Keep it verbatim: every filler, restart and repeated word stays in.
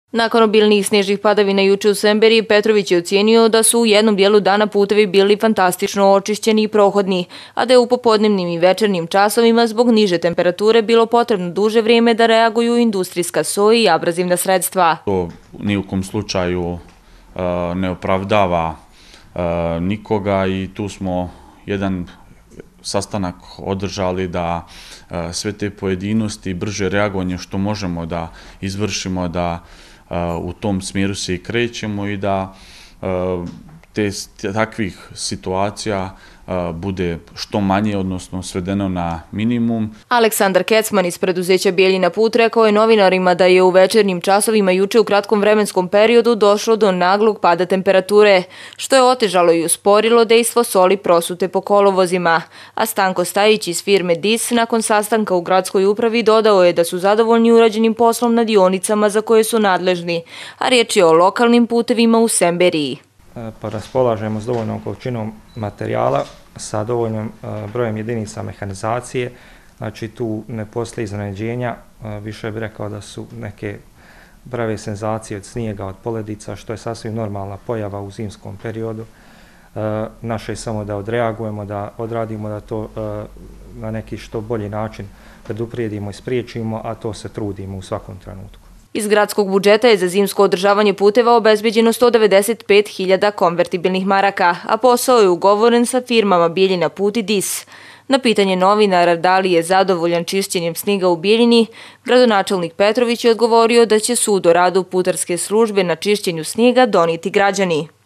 Nakon obilnijih snežnih padavina juče u Semberiji, Petrović je ocijenio da su u jednom dijelu dana putevi bili fantastično očišćeni i prohodni, a da je u popodnevnim i večernjim časovima zbog niže temperature bilo potrebno duže vrijeme da reaguju industrijska so i abrazivna sredstva. To ni u kom slučaju ne opravdava nikoga i tu smo jedan sastanak održali da sve te pojedinosti, brže reagovanje što možemo da izvršimo, da u tom smjeru se i krećemo i da te takvih situacija bude što manje, odnosno svedeno na minimum. Aleksandar Kecman iz preduzeća Bijeljina Put rekao je novinarima da je u večernjim časovima juče u kratkom vremenskom periodu došlo do naglog pada temperature, što je otežalo i usporilo dejstvo soli prosute po kolovozima. A Stanko Stajić iz firme D I S nakon sastanka u gradskoj upravi dodao je da su zadovoljni urađenim poslom na dionicama za koje su nadležni, a riječ je o lokalnim putevima u Semberiji. Pa raspolažemo s dovoljnom količinom materijala, sa dovoljnim brojem jedinica mehanizacije, znači tu ne postoji iznenađenja, više bih rekao da su neke prave senzacije od snijega, od poledica, što je sasvim normalna pojava u zimskom periodu. Naše je samo da odreagujemo, da odradimo, da to na neki što bolji način preduprijedimo i spriječimo, a to se trudimo u svakom trenutku. Iz gradskog budžeta je za zimsko održavanje puteva obezbeđeno sto devedeset pet hiljada konvertibilnih maraka, a posao je ugovoren sa firmama Bijeljina Put i D I S. Na pitanje novinara da li je zadovoljan čišćenjem snijega u Bijeljini, gradonačelnik Petrović je odgovorio da će sud o radu putarske službe na čišćenju snijega donijeti građani.